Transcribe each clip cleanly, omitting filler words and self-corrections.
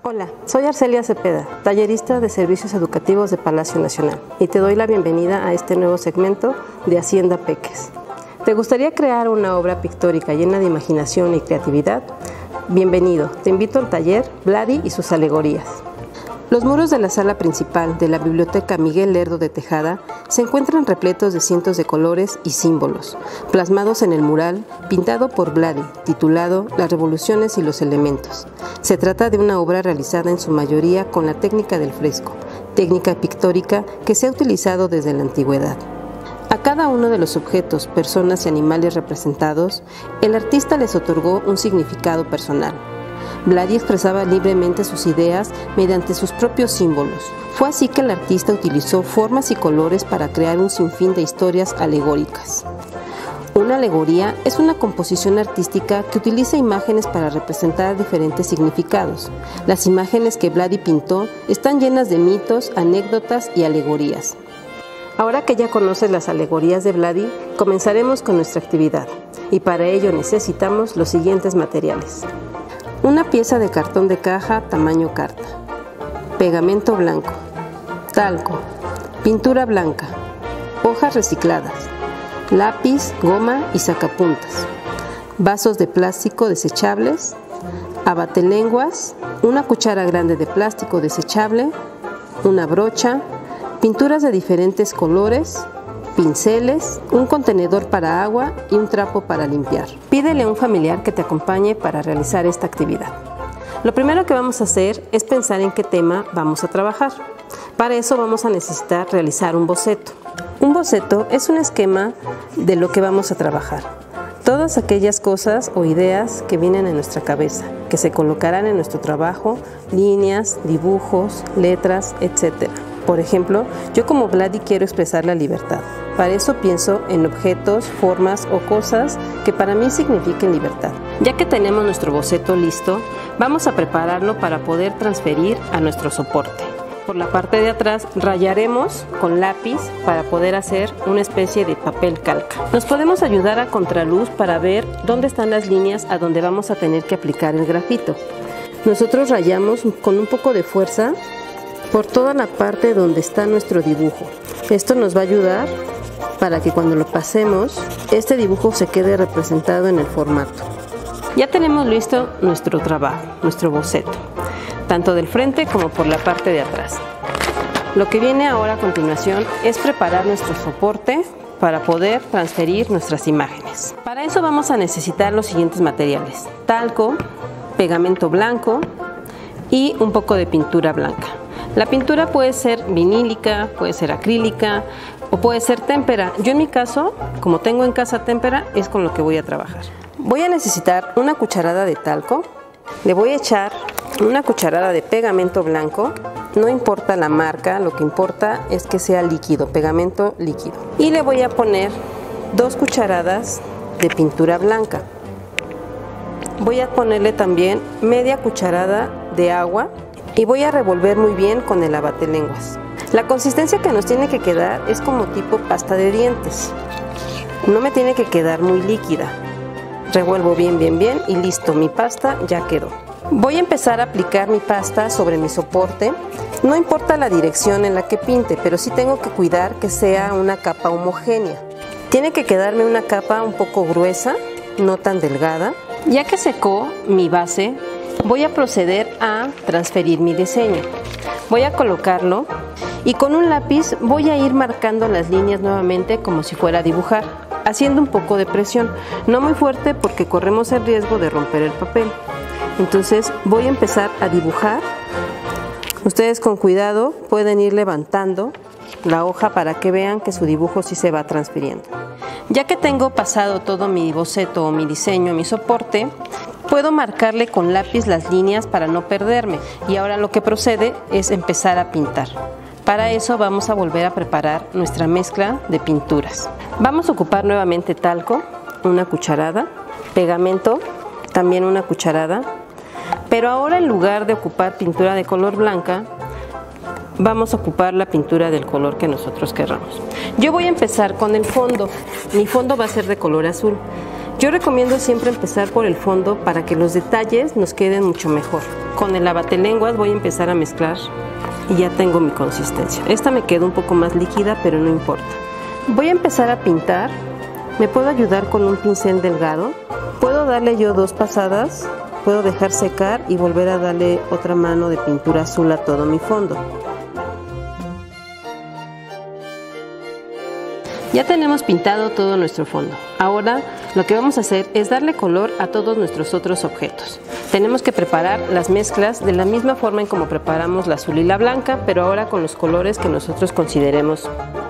Hola, soy Arcelia Cepeda, tallerista de Servicios Educativos de Palacio Nacional, y te doy la bienvenida a este nuevo segmento de Hacienda Peques. ¿Te gustaría crear una obra pictórica llena de imaginación y creatividad? Bienvenido, te invito al taller Vladi y sus alegorías. Los muros de la sala principal de la Biblioteca Miguel Lerdo de Tejada se encuentran repletos de cientos de colores y símbolos, plasmados en el mural pintado por Vladi, titulado Las revoluciones y los elementos. Se trata de una obra realizada en su mayoría con la técnica del fresco, técnica pictórica que se ha utilizado desde la antigüedad. A cada uno de los objetos, personas y animales representados, el artista les otorgó un significado personal. Vladi expresaba libremente sus ideas mediante sus propios símbolos. Fue así que el artista utilizó formas y colores para crear un sinfín de historias alegóricas. Una alegoría es una composición artística que utiliza imágenes para representar diferentes significados. Las imágenes que Vladi pintó están llenas de mitos, anécdotas y alegorías. Ahora que ya conoces las alegorías de Vladi, comenzaremos con nuestra actividad, y para ello necesitamos los siguientes materiales. Una pieza de cartón de caja tamaño carta, pegamento blanco, talco, pintura blanca, hojas recicladas, lápiz, goma y sacapuntas, vasos de plástico desechables, abatelenguas, una cuchara grande de plástico desechable, una brocha, pinturas de diferentes colores, pinceles, un contenedor para agua y un trapo para limpiar. Pídele a un familiar que te acompañe para realizar esta actividad. Lo primero que vamos a hacer es pensar en qué tema vamos a trabajar. Para eso vamos a necesitar realizar un boceto. Un boceto es un esquema de lo que vamos a trabajar. Todas aquellas cosas o ideas que vienen en nuestra cabeza, que se colocarán en nuestro trabajo, líneas, dibujos, letras, etc. Por ejemplo, yo como Vladi quiero expresar la libertad. Para eso pienso en objetos, formas o cosas que para mí signifiquen libertad. Ya que tenemos nuestro boceto listo, vamos a prepararlo para poder transferir a nuestro soporte. Por la parte de atrás rayaremos con lápiz para poder hacer una especie de papel calca. Nos podemos ayudar a contraluz para ver dónde están las líneas a donde vamos a tener que aplicar el grafito. Nosotros rayamos con un poco de fuerza por toda la parte donde está nuestro dibujo. Esto nos va a ayudar para que cuando lo pasemos, este dibujo se quede representado en el formato. Ya tenemos listo nuestro trabajo, nuestro boceto, tanto del frente como por la parte de atrás. Lo que viene ahora a continuación es preparar nuestro soporte para poder transferir nuestras imágenes. Para eso vamos a necesitar los siguientes materiales: talco, pegamento blanco y un poco de pintura blanca. La pintura puede ser vinílica, puede ser acrílica o puede ser témpera. Yo en mi caso, como tengo en casa témpera, es con lo que voy a trabajar. Voy a necesitar una cucharada de talco, le voy a echar una cucharada de pegamento blanco, no importa la marca, lo que importa es que sea líquido, pegamento líquido. Y le voy a poner 2 cucharadas de pintura blanca. Voy a ponerle también media cucharada de agua y voy a revolver muy bien con el abatelenguas. La consistencia que nos tiene que quedar es como tipo pasta de dientes. No me tiene que quedar muy líquida. Revuelvo bien y listo, mi pasta ya quedó. Voy a empezar a aplicar mi pasta sobre mi soporte. No importa la dirección en la que pinte, pero sí tengo que cuidar que sea una capa homogénea. Tiene que quedarme una capa un poco gruesa, no tan delgada. Ya que secó mi base, voy a proceder a transferir mi diseño. Voy a colocarlo y con un lápiz voy a ir marcando las líneas nuevamente como si fuera a dibujar, haciendo un poco de presión, no muy fuerte porque corremos el riesgo de romper el papel. Entonces voy a empezar a dibujar. Ustedes con cuidado pueden ir levantando la hoja para que vean que su dibujo sí se va transfiriendo. Ya que tengo pasado todo mi boceto o mi diseño, mi soporte, puedo marcarle con lápiz las líneas para no perderme. Y ahora lo que procede es empezar a pintar. Para eso vamos a volver a preparar nuestra mezcla de pinturas. Vamos a ocupar nuevamente talco, una cucharada, pegamento, también una cucharada, pero ahora en lugar de ocupar pintura de color blanca, vamos a ocupar la pintura del color que nosotros querramos. Yo voy a empezar con el fondo. Mi fondo va a ser de color azul. Yo recomiendo siempre empezar por el fondo para que los detalles nos queden mucho mejor. Con el abatelenguas voy a empezar a mezclar y ya tengo mi consistencia. Esta me quedó un poco más líquida, pero no importa. Voy a empezar a pintar. Me puedo ayudar con un pincel delgado. Puedo darle yo 2 pasadas, puedo dejar secar y volver a darle otra mano de pintura azul a todo mi fondo. Ya tenemos pintado todo nuestro fondo. Ahora lo que vamos a hacer es darle color a todos nuestros otros objetos. Tenemos que preparar las mezclas de la misma forma en como preparamos la azul y la blanca, pero ahora con los colores que nosotros consideremos.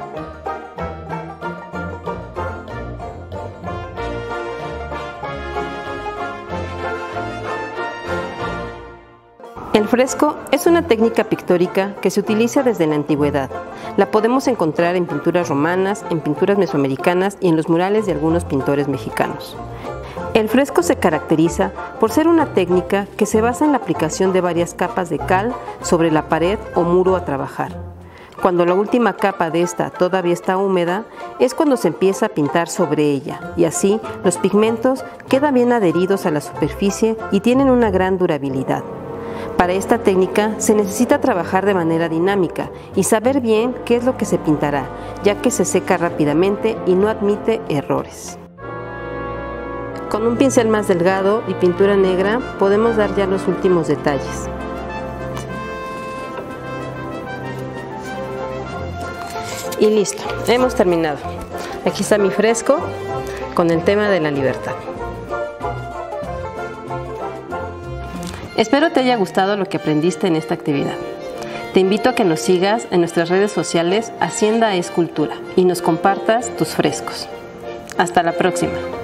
El fresco es una técnica pictórica que se utiliza desde la antigüedad. La podemos encontrar en pinturas romanas, en pinturas mesoamericanas y en los murales de algunos pintores mexicanos. El fresco se caracteriza por ser una técnica que se basa en la aplicación de varias capas de cal sobre la pared o muro a trabajar. Cuando la última capa de esta todavía está húmeda, es cuando se empieza a pintar sobre ella, y así los pigmentos quedan bien adheridos a la superficie y tienen una gran durabilidad. Para esta técnica se necesita trabajar de manera dinámica y saber bien qué es lo que se pintará, ya que se seca rápidamente y no admite errores. Con un pincel más delgado y pintura negra podemos dar ya los últimos detalles. Y listo, hemos terminado. Aquí está mi fresco con el tema de la libertad. Espero te haya gustado lo que aprendiste en esta actividad. Te invito a que nos sigas en nuestras redes sociales Hacienda es Cultura y nos compartas tus frescos. Hasta la próxima.